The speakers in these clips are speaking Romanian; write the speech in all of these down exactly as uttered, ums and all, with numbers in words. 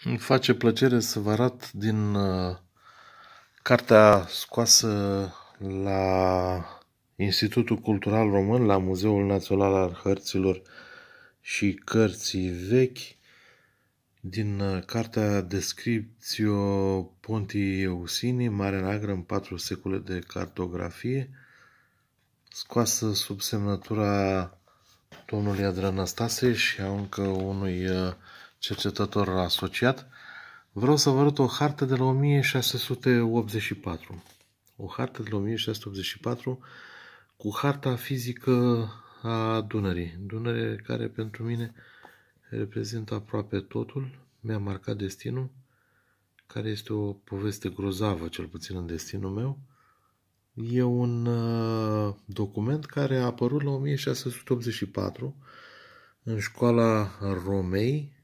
Îmi face plăcere să vă arăt din uh, cartea scoasă la Institutul Cultural Român, la Muzeul Național al Hărților și Cărții Vechi, din uh, cartea Descriptio Pontii Eusini, Marea Neagră în patru secole de cartografie, scoasă sub semnătura domnului Adrian Năstase și a încă unui uh, cercetător asociat. Vreau să vă arăt o hartă de la o mie șase sute optzeci și patru. O hartă de la o mie șase sute optzeci și patru cu harta fizică a Dunării. Dunăre care pentru mine reprezintă aproape totul. Mi-a marcat destinul, care este o poveste grozavă, cel puțin în destinul meu. E un uh, document care a apărut la o mie șase sute optzeci și patru în școala Romei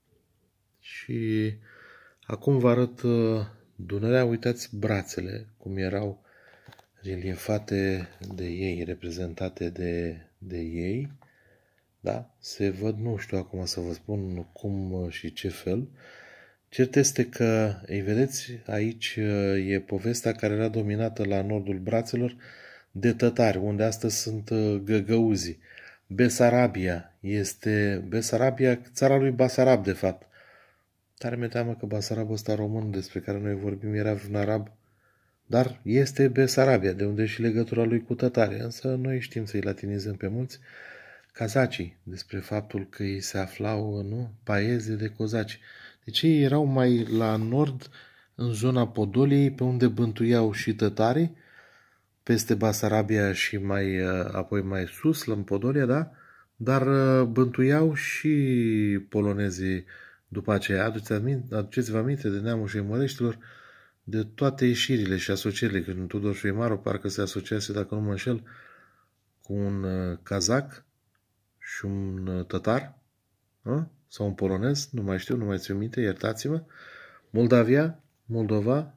și acum vă arăt uh, Dunărea. Uitați brațele, cum erau reliefate de ei, reprezentate de, de ei. Da? Se văd, nu știu acum să vă spun cum și ce fel. Cert este că, îi vedeți, aici e povestea care era dominată la nordul brațelor de tătari, unde astăzi sunt găgăuzii. Besarabia este Besarabia, țara lui Basarab, de fapt. Tare mi-e teamă că Basarabul ăsta român despre care noi vorbim era un arab, dar este Besarabia, de unde și legătura lui cu tătare, însă noi știm să-i latinizăm pe mulți. Cazacii, despre faptul că ei se aflau, nu, paeze de cozaci. Deci ei erau mai la nord, în zona Podoliei, pe unde bântuiau și tătarii, peste Basarabia și mai apoi mai sus, la Podolia, da? Dar bântuiau și polonezii după aceea. Aduceți-vă aminte de neamul Șoimăreștilor, de toate ieșirile și asocierile, că în Tudor Șoimaru parcă se asociase, dacă nu mă înșel, cu un cazac și un tătar, a? Sau un polonez, nu mai știu, nu mai țin minte, iertați-mă. Moldavia, Moldova,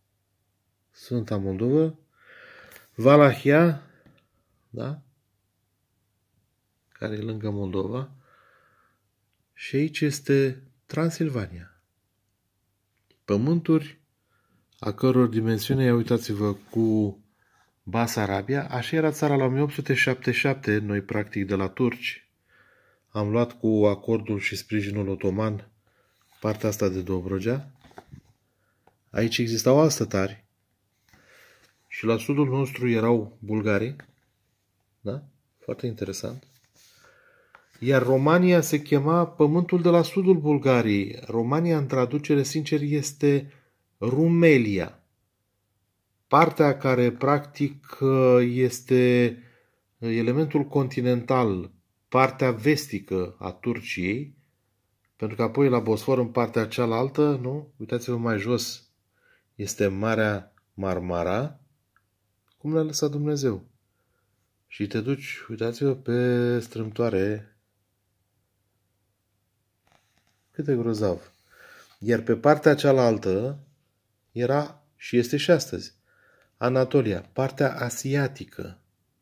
Sfânta Moldovă, Valahia, da? Care e lângă Moldova, și aici este Transilvania. Pământuri a căror dimensiune, ia uitați-vă, cu Basarabia, așa era țara la o mie opt sute șaptezeci și șapte, noi practic de la turci. Am luat cu acordul și sprijinul otoman partea asta de Dobrogea. Aici existau alți tătari și la sudul nostru erau bulgarii. Da? Foarte interesant. Iar Romania se chema pământul de la sudul Bulgariei. Romania, în traducere, sincer, este Rumelia. Partea care, practic, este elementul continental, partea vestică a Turciei, pentru că apoi la Bosfor, în partea cealaltă, nu? Uitați-vă mai jos, este Marea Marmara, cum le-a lăsat Dumnezeu. Și te duci, uitați-vă, pe strâmtoare. Cât de grozav. Iar pe partea cealaltă era, și este și astăzi, Anatolia, partea asiatică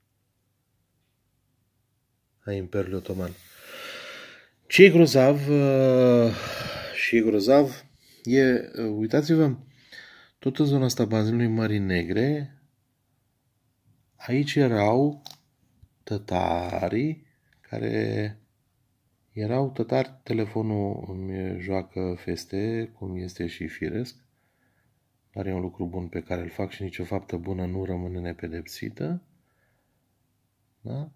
a Imperiului Otoman. Ce e grozav și e grozav e, uitați-vă, tot în zona asta bazinului Mării Negre, aici erau tătarii care erau tătari. Telefonul îmi joacă feste, cum este și firesc, dar e un lucru bun pe care îl fac și nicio faptă bună nu rămâne nepedepsită. Da?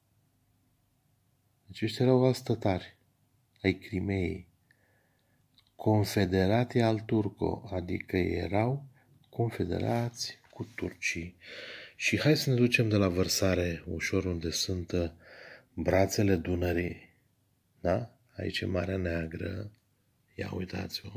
Deci ăștia erau alți tătari ai Crimeei, confederati al Turco, adică erau confederați cu turcii. Și hai să ne ducem de la vărsare ușor, unde sunt brațele Dunării. Da? Aici e Marea Neagră. Ia uitați-o.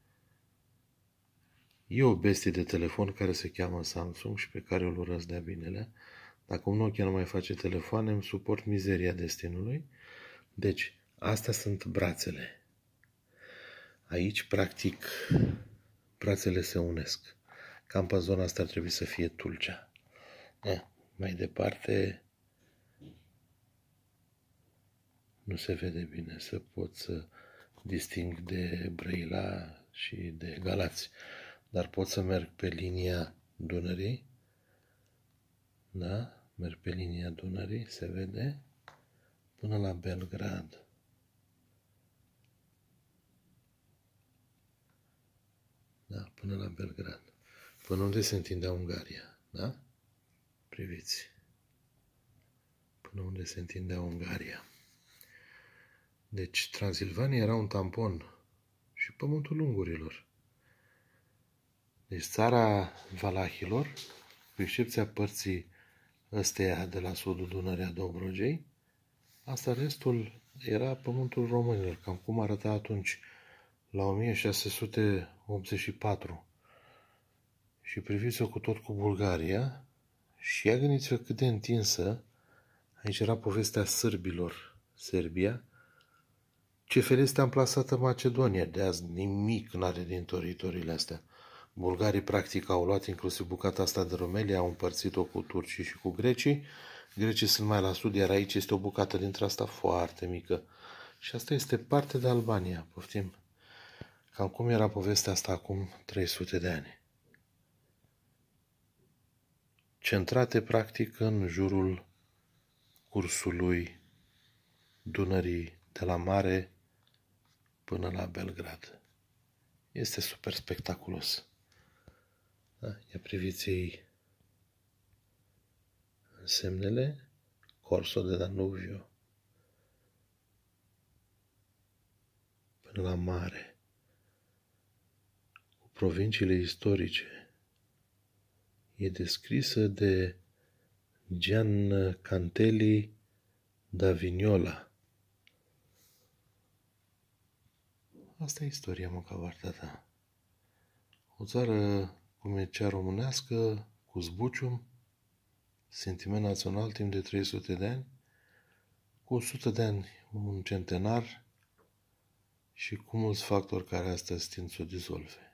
E o bestie de telefon care se cheamă Samsung și pe care îl urăsc de-a binele. Dacă un Nokia nu mai face telefoane, îmi suport mizeria destinului. Deci, astea sunt brațele. Aici, practic, brațele se unesc. Cam pe zona asta ar trebui să fie Tulcea. Eh, mai departe, nu se vede bine, să pot să disting de Brăila și de Galați, dar pot să merg pe linia Dunării, da? Merg pe linia Dunării, se vede, până la Belgrad. Da, până la Belgrad. Până unde se întindea Ungaria, da? Priviți. Până unde se întindea Ungaria. Deci Transilvania era un tampon și pământul ungurilor. Deci țara valahilor, cu excepția părții ăsteia de la sudul Dunării a Dobrogei, asta restul era pământul românilor, cam cum arăta atunci, la o mie șase sute optzeci și patru. Și priviți-o cu tot cu Bulgaria și ia gândiți-vă cât de întinsă, aici era povestea sârbilor, Serbia, ce fel este amplasată Macedonia. De azi nimic n-are din teritoriile astea. Bulgarii practic au luat inclusiv bucata asta de Rumelia, au împărțit-o cu turcii și cu grecii. Grecii sunt mai la sud, iar aici este o bucată dintre asta foarte mică. Și asta este parte de Albania, poftim. Cam cum era povestea asta acum trei sute de ani. Centrate practic în jurul cursului Dunării de la mare până la Belgrad. Este super spectaculos. Da? Ia priviți ei însemnele, Corso de Danuvio până la mare, cu provinciile istorice. E descrisă de Gian Cantelli da Vignola. Asta e istoria, mă, cavarta ta. O țară cum e cea românească, cu zbucium, sentiment național timp de trei sute de ani, cu o sută de ani, un centenar și cu mulți factori care astăzi tind să o dizolve.